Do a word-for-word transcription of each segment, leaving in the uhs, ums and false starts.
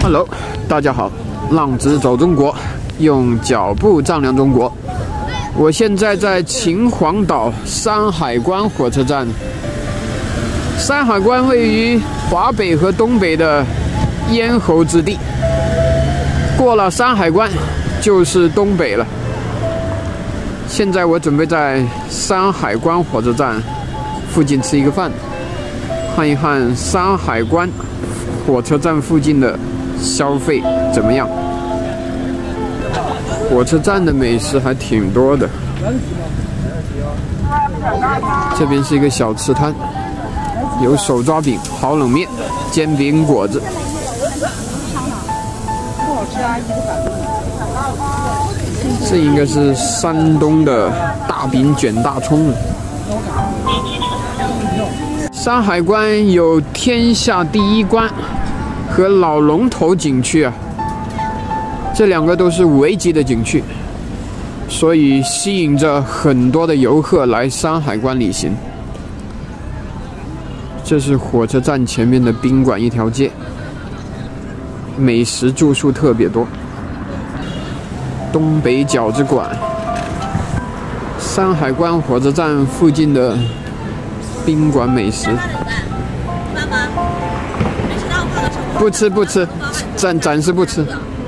Hello， 大家好，浪子走中国，用脚步丈量中国。我现在在秦皇岛山海关火车站。山海关位于华北和东北的咽喉之地，过了山海关就是东北了。现在我准备在山海关火车站附近吃一个饭，看一看山海关火车站附近的消费怎么样。火车站的美食还挺多的，这边是一个小吃摊，有手抓饼、好冷面、煎饼果子。这应该是山东的大饼卷大葱。山海关有天下第一关和老龙头景区啊，这两个都是五 A 级的景区，所以吸引着很多的游客来山海关旅行。这是火车站前面的宾馆一条街，美食住宿特别多。东北饺子馆，山海关火车站附近的宾馆美食。不吃不吃，暂暂时不吃。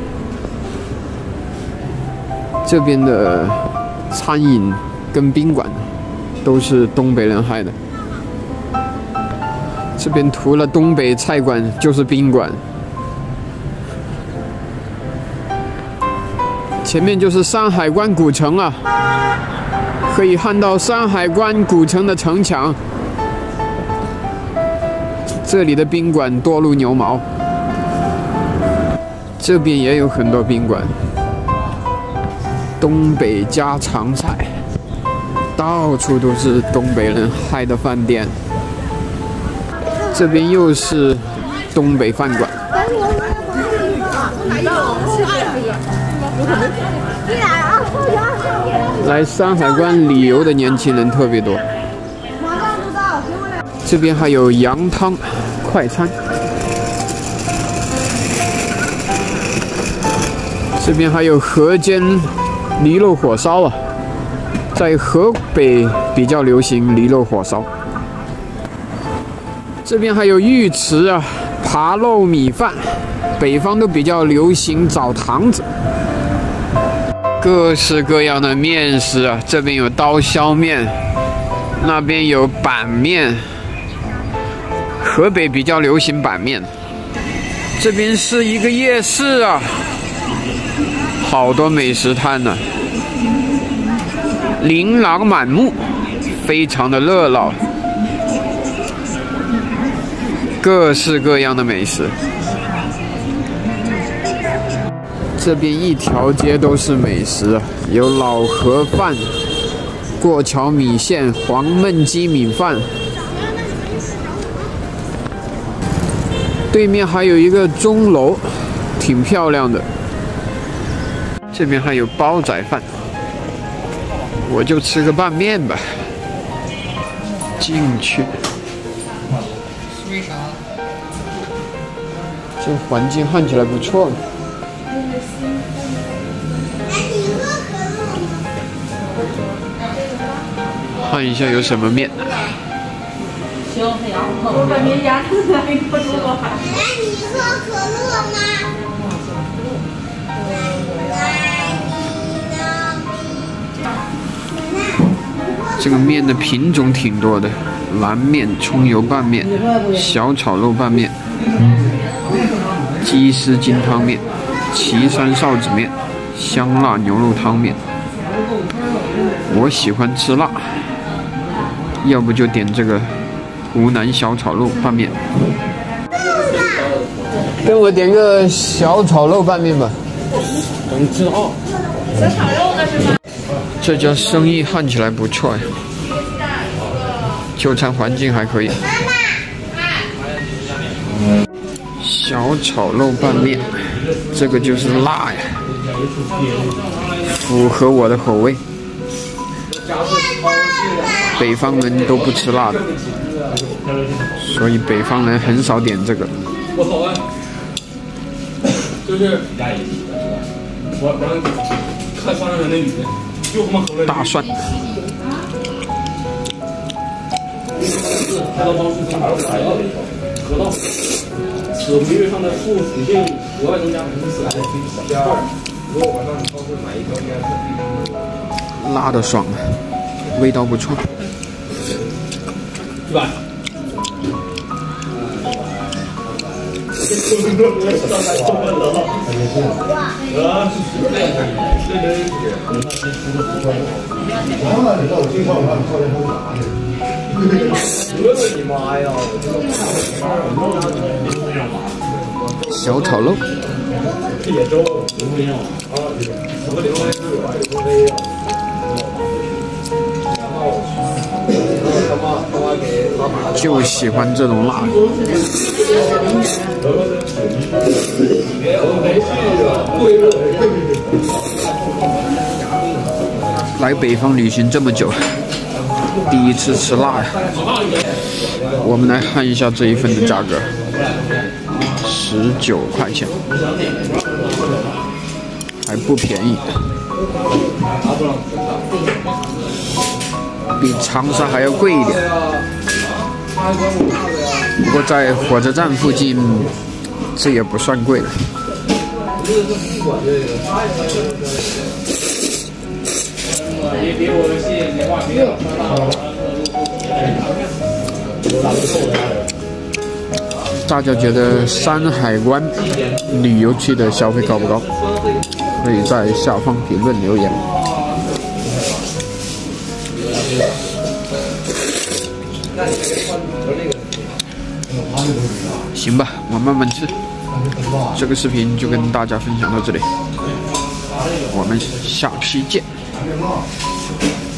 这边的餐饮跟宾馆都是东北人害的。这边除了东北菜馆就是宾馆。前面就是山海关古城啊，可以看到山海关古城的城墙。这里的宾馆多如牛毛，这边也有很多宾馆。东北家常菜，到处都是东北人开的饭店。这边又是东北饭馆。来山海关旅游的年轻人特别多。这边还有羊汤快餐。这边还有河间驴肉火烧啊，在河北比较流行驴肉火烧。这边还有鱼池啊，扒肉米饭，北方都比较流行澡堂子。各式各样的面食啊，这边有刀削面，那边有板面。河北比较流行板面。这边是一个夜市啊，好多美食摊呢、啊，琳琅满目，非常的热闹，各式各样的美食。这边一条街都是美食啊，有老盒饭、过桥米线、黄焖鸡米饭。对面还有一个钟楼，挺漂亮的。这边还有煲仔饭，我就吃个拌面吧。进去，这环境看起来不错。看一下有什么面。我把面压出来，你不说我还。哎，你喝可乐吗？这个面的品种挺多的，蓝面、葱油拌面、小炒肉拌面、鸡丝金汤面、岐山臊子面、香辣牛肉汤面。我喜欢吃辣，要不就点这个湖南小炒肉拌面。跟我点个小炒肉拌面吧。能吃哦。小炒肉的是吗？这家生意看起来不错呀，就餐环境还可以。小炒肉拌面，这个就是辣呀，符合我的口味。北方人都不吃辣的，所以北方人很少点这个。 就是我我看上面那女的，就他妈喝了大蒜。 开到超市正好来到河道，此回月上的附属性额外增加百分之四。第二，如果晚上你超市买一条应该是辣的爽，味道不错。 一百。 小炒肉。就喜欢这种辣。来北方旅行这么久，第一次吃辣呀！我们来看一下这一份的价格，十九块钱，还不便宜，比长沙还要贵一点。不过在火车站附近，这也不算贵了。大家觉得山海关旅游区的消费高不高？可以在下方评论留言。行吧，我慢慢吃。这个视频就跟大家分享到这里，我们下期见。